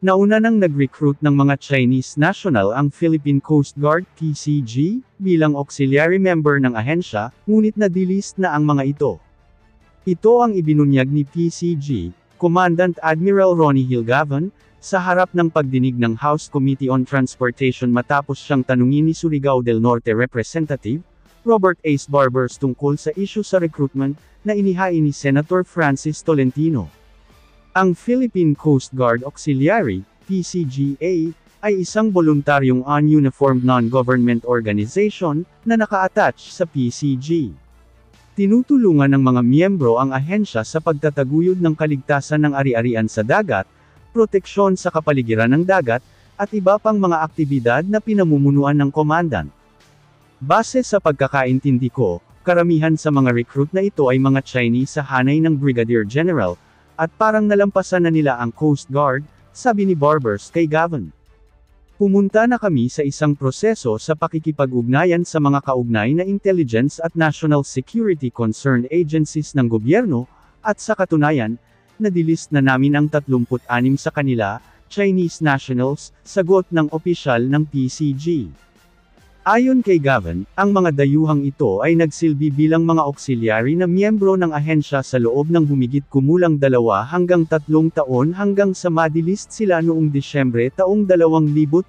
Nauna nang nag-recruit ng mga Chinese national ang Philippine Coast Guard (PCG) bilang auxiliary member ng ahensya, ngunit na-delist na ang mga ito. Ito ang ibinunyag ni PCG, Commandant Admiral Ronnie Hilgavan, sa harap ng pagdinig ng House Committee on Transportation matapos siyang tanungin ni Surigao del Norte Representative Robert Ace Barbers tungkol sa issue sa recruitment na inihain ni Senator Francis Tolentino. Ang Philippine Coast Guard Auxiliary, PCGA, ay isang voluntaryong ununiformed non-government organization na naka-attach sa PCG. Tinutulungan ng mga miyembro ang ahensya sa pagtataguyod ng kaligtasan ng ari-arian sa dagat, proteksyon sa kapaligiran ng dagat, at iba pang mga aktibidad na pinamumunuan ng komandan. Base sa pagkakaintindi ko, karamihan sa mga recruit na ito ay mga Chinese sa hanay ng Brigadier General, at parang nalampasan na nila ang Coast Guard, sabi ni Barbers kay Gavan. Pumunta na kami sa isang proseso sa pakikipag-ugnayan sa mga kaugnay na intelligence at national security concerned agencies ng gobyerno, at sa katunayan, na-delist na namin ang 36 sa kanila, Chinese nationals, sagot ng opisyal ng PCG. Ayon kay Gavan, ang mga dayuhang ito ay nagsilbi bilang mga auxiliary na miyembro ng ahensya sa loob ng humigit kumulang 2 hanggang 3 taon hanggang sa ma-delist sila noong Disyembre taong 2023.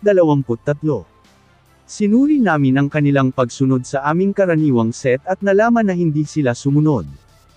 Sinuri namin ang kanilang pagsunod sa aming karaniwang set at nalaman na hindi sila sumunod.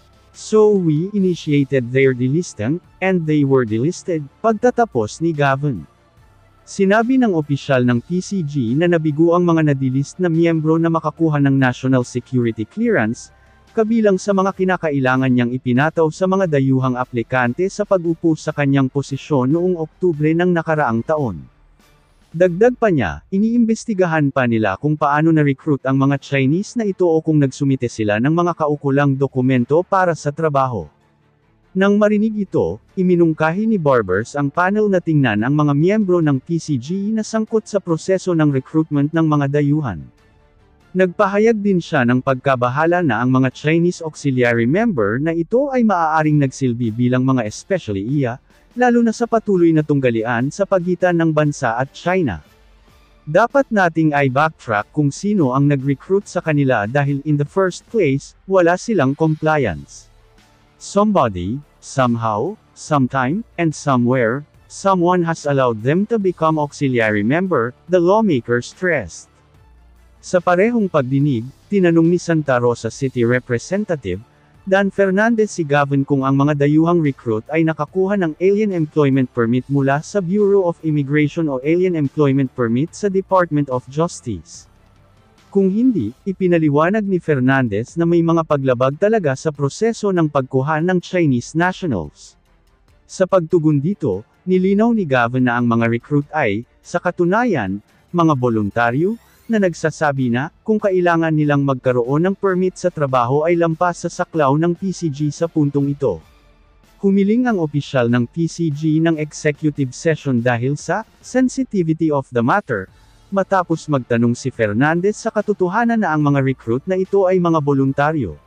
So we initiated their delisting, and they were delisted, pagtatapos ni Gavan. Sinabi ng opisyal ng PCG na nabigo ang mga na-delist na miyembro na makakuha ng national security clearance, kabilang sa mga kinakailangan niyang ipinataw sa mga dayuhang aplikante sa pag-upo sa kanyang posisyon noong Oktubre ng nakaraang taon. Dagdag pa niya, iniimbestigahan pa nila kung paano na-recruit ang mga Chinese na ito o kung nagsumite sila ng mga kaukulang dokumento para sa trabaho. Nang marinig ito, iminungkahi ni Barbers ang panel na tingnan ang mga miyembro ng PCG na sangkot sa proseso ng recruitment ng mga dayuhan. Nagpahayag din siya ng pagkabahala na ang mga Chinese auxiliary member na ito ay maaaring nagsilbi bilang mga especially iya, lalo na sa patuloy na tunggalian sa pagitan ng bansa at China. Dapat nating ay backtrack kung sino ang nag-recruit sa kanila dahil in the first place, wala silang compliance. Somebody, somehow, sometime, and somewhere, someone has allowed them to become auxiliary member, the lawmaker stressed. Sa parehong pagdinig, tinanong ni Santa Rosa City Representative Dan Fernandez si Gavan kung ang mga dayuhang recruit ay nakakuha ng Alien Employment Permit mula sa Bureau of Immigration o Alien Employment Permit sa Department of Justice. Kung hindi, ipinaliwanag ni Fernandez na may mga paglabag talaga sa proseso ng pagkuha ng Chinese nationals. Sa pagtugon dito, nilinaw ni Gavan na ang mga recruit ay, sa katunayan, mga voluntaryo, na nagsasabi na, kung kailangan nilang magkaroon ng permit sa trabaho ay lampas sa saklaw ng PCG sa puntong ito. Humiling ang opisyal ng PCG ng executive session dahil sa sensitivity of the matter, matapos magtanong si Fernandez sa katotohanan na ang mga recruit na ito ay mga voluntaryo.